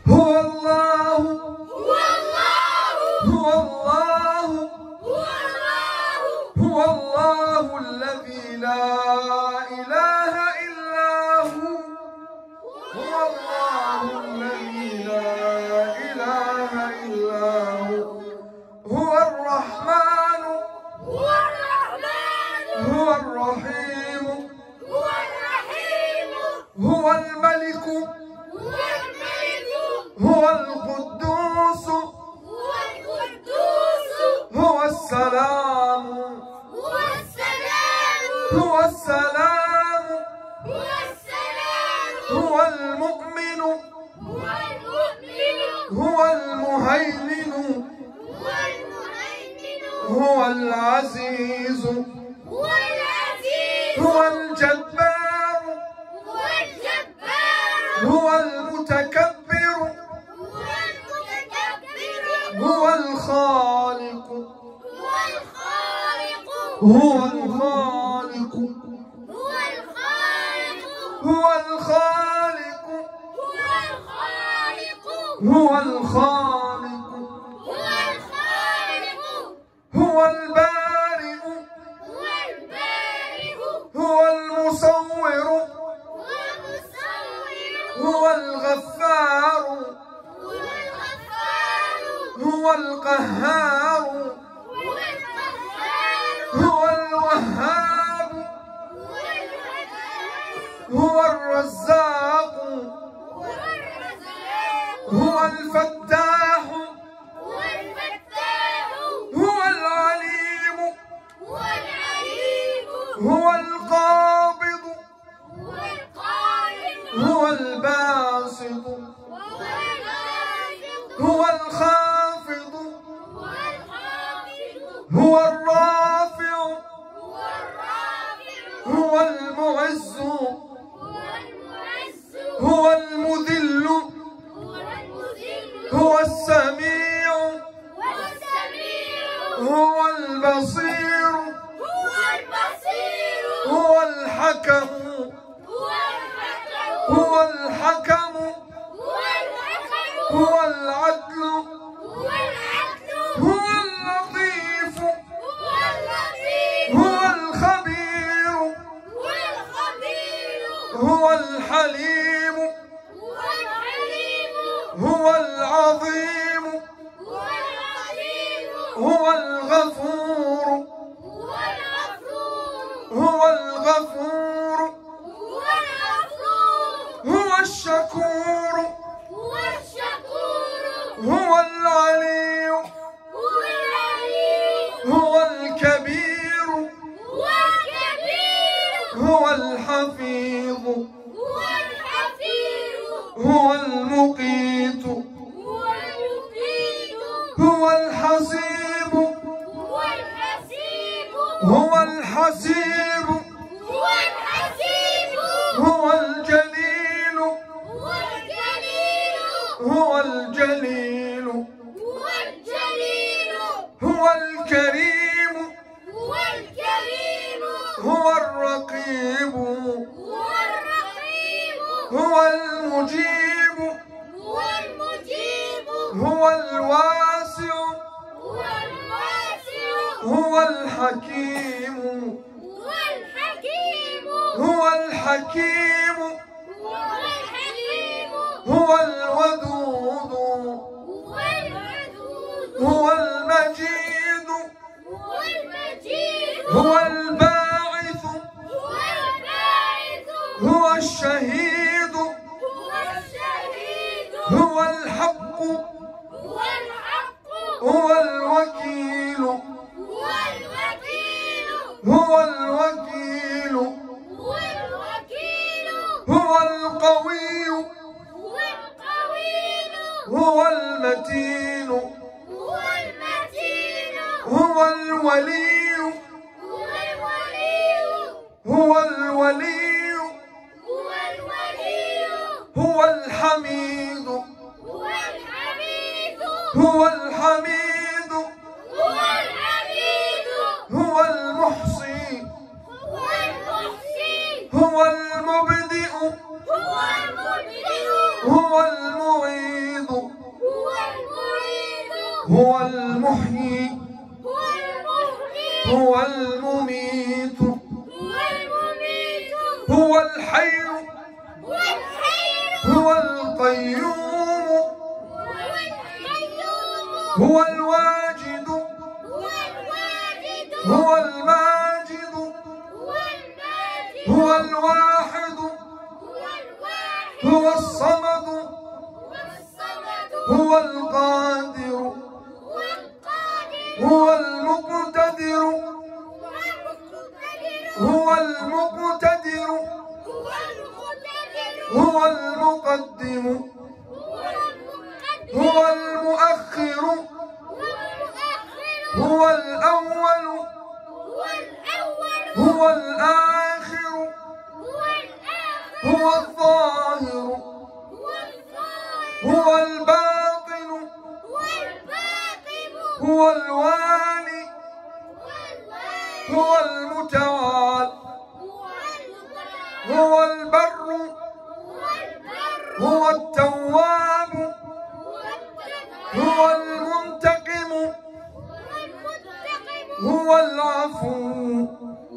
هو الله هو الله هو الله هو الله هو الله الذي لا إله إلا هو هو الله الذي لا إله إلا هو هو الرحمن هو الرحمن هو الرحيم هو الرحيم هو الملك هو الملك هو القدوس هو القدوس هو السلام هو السلام هو السلام هو السلام هو المؤمن هو المؤمن هو المهيمن هو المهيمن هو العزيز هو العزيز هو الجبار هو الجبار هو المتكبر هو المتكبر هو الخالق هو الخالق هو الخالق هو الخالق هو الخالق هو الخالق هو الخالق هو الخالق هو البارئ هو البارئ هو المصور هو المصور هو الغفار هو الغفار هو القهار هو القهار هو الوهاب هو الوهاب هو الرزاق هو الرزاق هو الفتاح هو الفتاح هو العليم هو العليم هو القابض هو القائم هو الباسط هو الباسط هو الخافض هو الخافض هو الرافع هو الرافع هو المعز هو المعز هو المذل هو المذل هو السميع هو السميع هو البصير هو البصير هو الحكم هو الحكم هو الحكم هو الحكم هو العدل هو العدل هو اللطيف هو اللطيف هو الخبير هو الخبير هو الحليم هو الحليم هو العظيم هو العظيم هو الغفور هو الغفور هو الغفور هو الغفور هو الشكور هو الشكور هو العلي هو العليم هو الكبير هو الكبير هو الحفيظ هو الحفيظ هو المقيت هو المقيت هو الحسيب هو الحسيب هو الحسيب هو الحسيب هو الجليل هو الجليل هو الجليل هو الجليل هو الكريم هو الكريم هو الرقيب هو الرقيب هو المجيب هو المجيب هو الواسع هو الواسع هو الحكيم هو الحكيم هو الحكيم هو الحكيم هو الودود هو الودود هو المجيد هو المجيد هو الباعث هو الباعث هو الشهيد هو الشهيد هو الحق هو الحق هو الوكيل هو الوكيل هو الوكيل هو الوكيل هو القوي هو القوي هو المتين هو المتين هو الولي هو الولي هو الولي هو الولي هو الحميد هو الحميد هو الحميد هو الحميد هو المحصي هو المحسن هو المبدئ هو المبدئ هو المعيد هو المحيي هو هو المميت المميت هو الحي هو الحي هو القيوم هو القيوم هو الواجد هو الواجد هو الماجد هو الماجد هو الواحد هو الواحد هو الصمد هو الصمد هو القادر هو القادر هو المقتدر هو المقتدر هو المقدم هو المؤخر هو الأول هو الآخر هو الظاهر هو الباطن هو الوالي هو المتعال هو البر هو التواب هو المنتقم هو العفو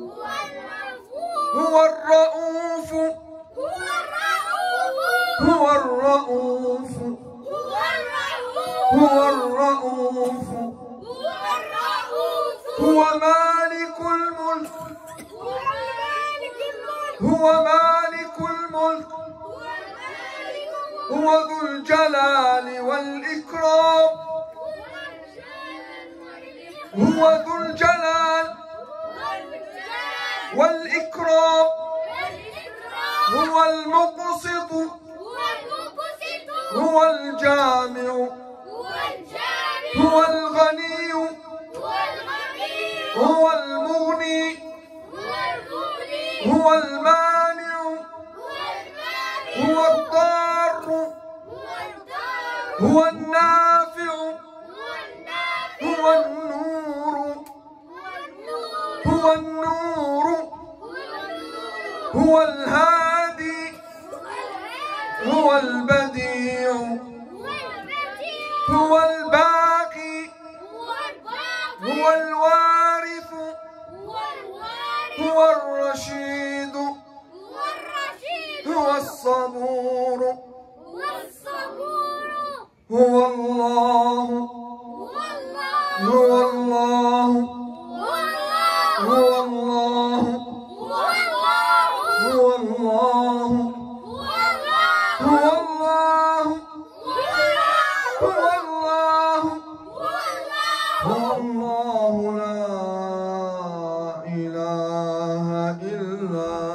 هو الرؤوف هو الرؤوف هو الرؤوف هو مالك الملك هو مالك الملك هو ذو الجلال والإكرام هو ذو الجلال والإكرام هو المقسط هو الجامع هو الغني هو المغني هو المانع هو الضار هو النافع هو النور هو النور هو الهادي هو البديع هو الباقي هو الوارث هو الرشيد هو الصبور هو الله هو الله هو الله هو الله هو الله هو الله هو الله لا إله إلا